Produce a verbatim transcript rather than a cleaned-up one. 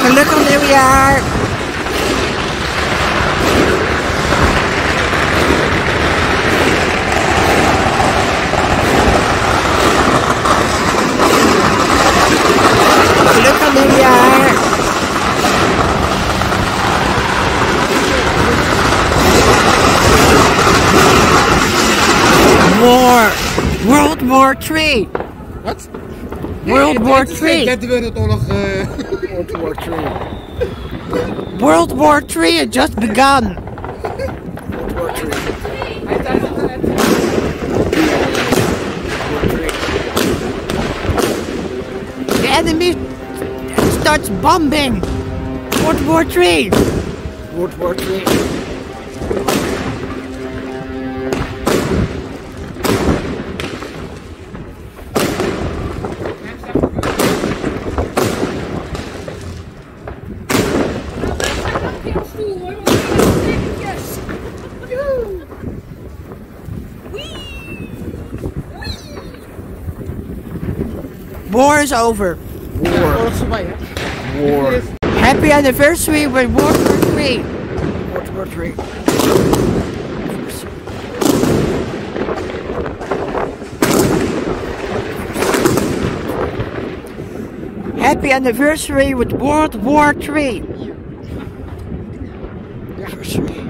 Gelukkig nieuwjaar! Gelukkig nieuwjaar! War! World War Three! Wat? World War Three! Derde Wereldoorlog. Uh... World War Three. World War Three had just begun! World War Three. The enemy starts bombing! World War Three! World War Three. War is over. War. War. Happy anniversary with World War Three. World War Three. Happy anniversary with World War Three. Anniversary.